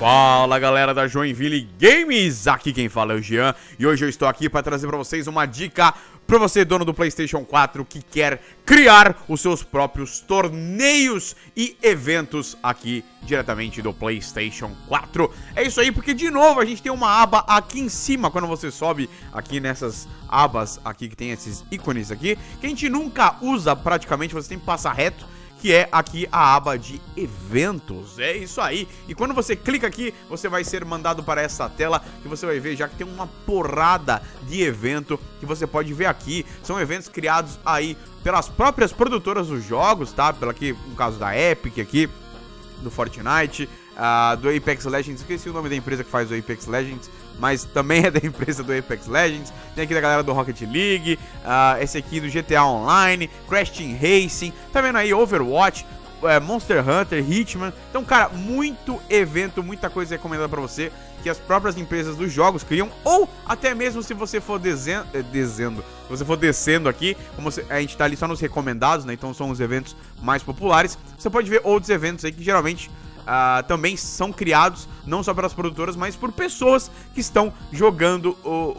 Fala galera da Joinville Games, aqui quem fala é o Jean e hoje eu estou aqui para trazer para vocês uma dica para você, dono do PlayStation 4, que quer criar os seus próprios torneios e eventos aqui diretamente do PlayStation 4. É isso aí, porque de novo a gente tem uma aba aqui em cima, quando você sobe aqui nessas abas aqui que tem esses ícones aqui, que a gente nunca usa praticamente, você tem que passar reto, que é aqui a aba de eventos. É isso aí. E quando você clica aqui, você vai ser mandado para essa tela que você vai ver já que tem uma porrada de evento que você pode ver aqui. São eventos criados aí pelas próprias produtoras dos jogos, tá? Pela aqui, no caso da Epic aqui, do Fortnite, do Apex Legends. Esqueci o nome da empresa que faz o Apex Legends, mas também é da empresa do Apex Legends. Tem aqui da galera do Rocket League, esse aqui do GTA Online, Crash Team Racing, tá vendo aí Overwatch, Monster Hunter, Hitman. Então, cara, muito evento, muita coisa recomendada pra você, que as próprias empresas dos jogos criam, ou até mesmo se você for descendo aqui, como a gente tá ali só nos recomendados, né, então são os eventos mais populares, você pode ver outros eventos aí que geralmente também são criados não só pelas produtoras, mas por pessoas que estão jogando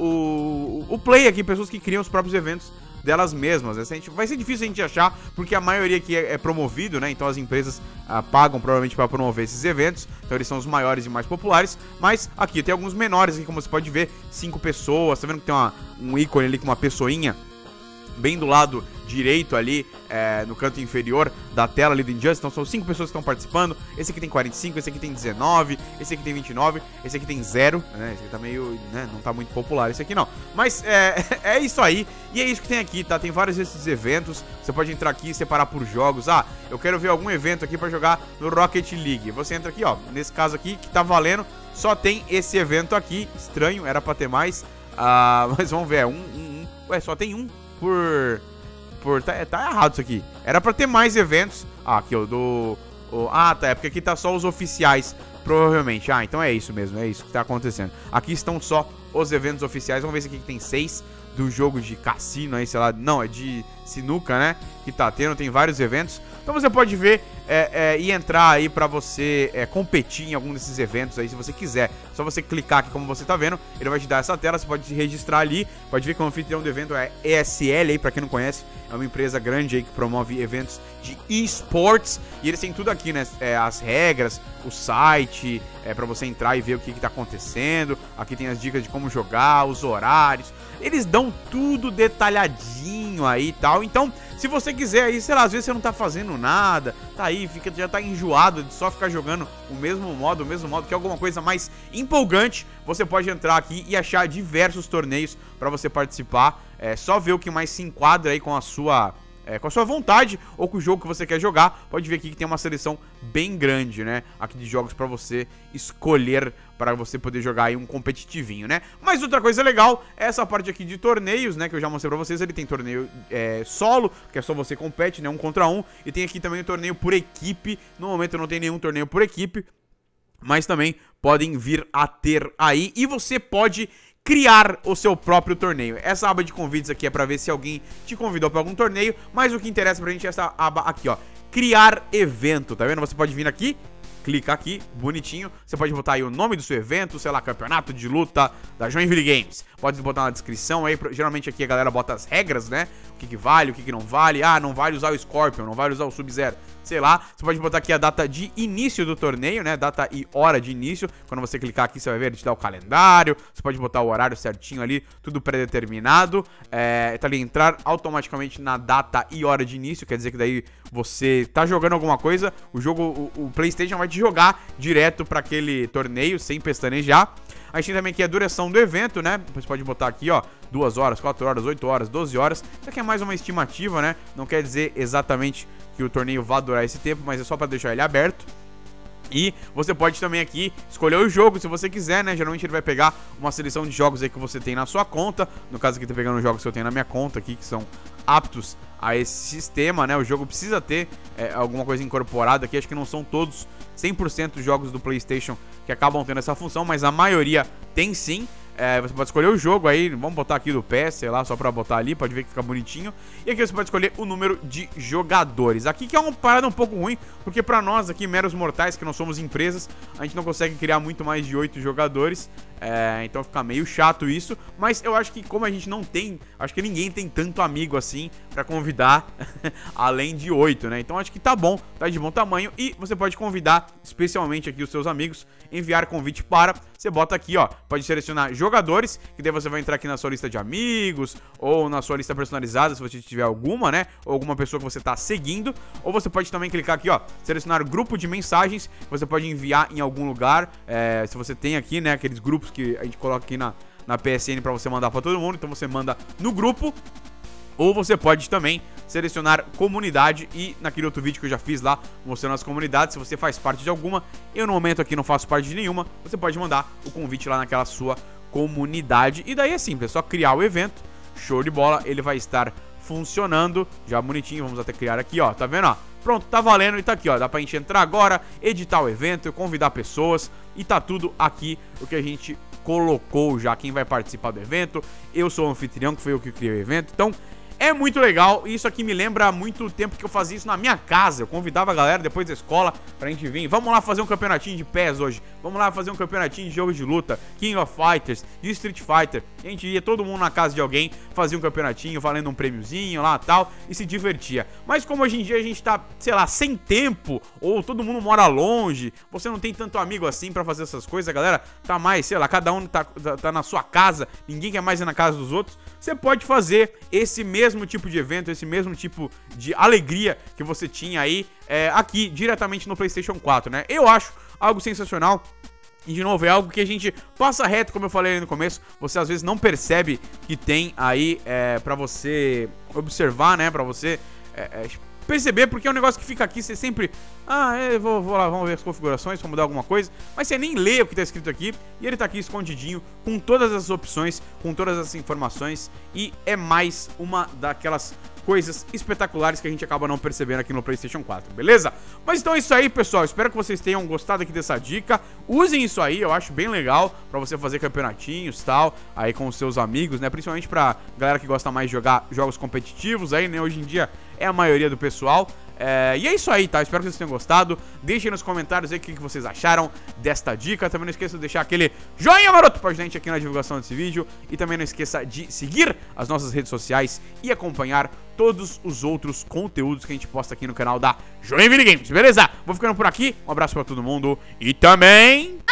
o Play aqui, pessoas que criam os próprios eventos delas mesmas. Vai ser difícil a gente achar, porque a maioria aqui é promovido, né? Então as empresas pagam provavelmente para promover esses eventos, então eles são os maiores e mais populares. Mas aqui tem alguns menores, aqui, como você pode ver, 5 pessoas, tá vendo que tem um ícone ali com uma pessoinha bem do lado direito ali, no canto inferior da tela ali do Injustice. Então são 5 pessoas que estão participando. Esse aqui tem 45, esse aqui tem 19, esse aqui tem 29, esse aqui tem 0, né? Esse aqui tá meio, né, não tá muito popular, esse aqui não. Mas é isso aí, e é isso que tem aqui, tá? Tem vários desses eventos, você pode entrar aqui e separar por jogos. Eu quero ver algum evento aqui pra jogar no Rocket League. Você entra aqui, ó, nesse caso aqui, que tá valendo, só tem esse evento aqui. Estranho, era pra ter mais, mas vamos ver, ué, só tem um tá errado isso aqui. Era pra ter mais eventos. Aqui, ó, tá, é porque aqui tá só os oficiais, provavelmente. Então é isso mesmo, é isso que tá acontecendo. Aqui estão só os eventos oficiais. Vamos ver se aqui que tem 6 do jogo de cassino aí, sei lá. Não, é de sinuca, né? Que tá tendo, tem vários eventos. Então você pode ver e entrar aí pra você competir em algum desses eventos aí, se você quiser. Só você clicar aqui, como você tá vendo, ele vai te dar essa tela, você pode se registrar ali. Pode ver que o anfitrião do evento é ESL aí, pra quem não conhece. É uma empresa grande aí que promove eventos de esportes. E eles têm tudo aqui, né? As regras, o site, pra você entrar e ver o que tá acontecendo. Aqui tem as dicas de como jogar, os horários. Eles dão tudo detalhadinho aí e tal. Então, se você quiser aí, sei lá, às vezes você não tá fazendo nada, tá aí, já tá enjoado de só ficar jogando o mesmo modo, que é alguma coisa mais empolgante, você pode entrar aqui e achar diversos torneios pra você participar. É só ver o que mais se enquadra aí com a sua vontade ou com o jogo que você quer jogar. Pode ver aqui que tem uma seleção bem grande, né, aqui de jogos pra você escolher, para você poder jogar aí um competitivinho, né. Mas outra coisa legal é essa parte aqui de torneios, né, que eu já mostrei pra vocês. Ele tem torneio solo, que é só você compete, né, 1 contra 1. E tem aqui também o torneio por equipe. No momento não tem nenhum torneio por equipe, mas também podem vir a ter aí. E você pode criar o seu próprio torneio. Essa aba de convites aqui é pra ver se alguém te convidou pra algum torneio, mas o que interessa pra gente é essa aba aqui, ó, criar evento, tá vendo? Você pode vir aqui, clicar aqui, bonitinho. Você pode botar aí o nome do seu evento, sei lá, campeonato de luta da Joinville Games. Pode botar na descrição aí, geralmente aqui a galera bota as regras, né? O que vale, o que não vale. Não vale usar o Scorpion, não vale usar o Sub-Zero, sei lá. Você pode botar aqui a data de início do torneio, né? Data e hora de início. Quando você clicar aqui, você vai ver, ele te dá o calendário. Você pode botar o horário certinho ali, tudo pré-determinado. Tá ali, entrar automaticamente na data e hora de início. Quer dizer que daí você tá jogando alguma coisa, o PlayStation vai te jogar direto pra aquele torneio, sem pestanejar. A gente tem também aqui a duração do evento, né? Você pode botar aqui, ó, 2 horas, 4 horas, 8 horas, 12 horas. Isso aqui é mais uma estimativa, né? Não quer dizer exatamente que o torneio vá durar esse tempo, mas é só pra deixar ele aberto. E você pode também aqui escolher o jogo, se você quiser, né? Geralmente ele vai pegar uma seleção de jogos aí que você tem na sua conta. No caso aqui, tá pegando os jogos que eu tenho na minha conta aqui, que são aptos a esse sistema, né? O jogo precisa ter alguma coisa incorporada aqui. Acho que não são todos 100% dos jogos do PlayStation que acabam tendo essa função, mas a maioria tem sim. Você pode escolher o jogo aí, vamos botar aqui do PES, sei lá, só pra botar ali, pode ver que fica bonitinho. E aqui você pode escolher o número de jogadores. Aqui que é uma parada um pouco ruim, porque pra nós aqui, meros mortais, que não somos empresas, a gente não consegue criar muito mais de 8 jogadores. Então fica meio chato isso. Mas eu acho que como a gente não tem, acho que ninguém tem tanto amigo assim pra convidar além de 8, né? Então acho que tá bom, tá de bom tamanho. E você pode convidar especialmente aqui os seus amigos, enviar convite para, você bota aqui, ó, pode selecionar jogadores, que daí você vai entrar aqui na sua lista de amigos, ou na sua lista personalizada, se você tiver alguma, né, ou alguma pessoa que você tá seguindo, ou você pode também clicar aqui, ó, selecionar grupo de mensagens, você pode enviar em algum lugar, se você tem aqui, né, aqueles grupos que a gente coloca aqui na PSN pra você mandar pra todo mundo, então você manda no grupo. Ou você pode também selecionar comunidade e naquele outro vídeo que eu já fiz lá, mostrando as comunidades, se você faz parte de alguma, eu no momento aqui não faço parte de nenhuma, você pode mandar o convite lá naquela sua comunidade. E daí é simples, é só criar o evento, show de bola, ele vai estar funcionando, já bonitinho, vamos até criar aqui, ó, tá vendo, ó? Pronto, tá valendo e tá aqui, ó, dá pra gente entrar agora, editar o evento, convidar pessoas e tá tudo aqui o que a gente colocou já, quem vai participar do evento, eu sou o anfitrião, que foi eu que criei o evento, então é muito legal, e isso aqui me lembra muito tempo que eu fazia isso na minha casa. Eu convidava a galera depois da escola pra gente vir. Vamos lá fazer um campeonatinho de PES hoje. Vamos lá fazer um campeonatinho de jogo de luta, King of Fighters, de Street Fighter. A gente ia todo mundo na casa de alguém, fazia um campeonatinho, valendo um prêmiozinho lá e tal, e se divertia. Mas como hoje em dia a gente tá, sei lá, sem tempo, ou todo mundo mora longe, você não tem tanto amigo assim pra fazer essas coisas, a galera tá mais, sei lá, cada um tá na sua casa, ninguém quer mais ir na casa dos outros, você pode fazer esse mesmo tipo de evento, esse mesmo tipo de alegria que você tinha aí aqui diretamente no PlayStation 4, né? Eu acho algo sensacional. E de novo, é algo que a gente passa reto, como eu falei ali no começo. Você às vezes não percebe que tem aí pra você observar, né? Pra você perceber, porque é um negócio que fica aqui, você sempre... eu vou lá, vamos ver as configurações, vamos mudar alguma coisa. Mas você nem lê o que tá escrito aqui. E ele tá aqui escondidinho, com todas as opções, com todas as informações. E é mais uma daquelas coisas espetaculares que a gente acaba não percebendo aqui no PlayStation 4, beleza? Mas então é isso aí, pessoal. Espero que vocês tenham gostado aqui dessa dica. Usem isso aí, eu acho bem legal pra você fazer campeonatinhos e tal, aí com os seus amigos, né? Principalmente pra galera que gosta mais de jogar jogos competitivos aí, né? Hoje em dia é a maioria do pessoal. E é isso aí, tá? Espero que vocês tenham gostado. Deixem nos comentários aí o que vocês acharam desta dica. Também não esqueça de deixar aquele joinha maroto pra gente aqui na divulgação desse vídeo. E também não esqueça de seguir as nossas redes sociais e acompanhar todos os outros conteúdos que a gente posta aqui no canal da Joinville Games, beleza? Vou ficando por aqui, um abraço pra todo mundo e também...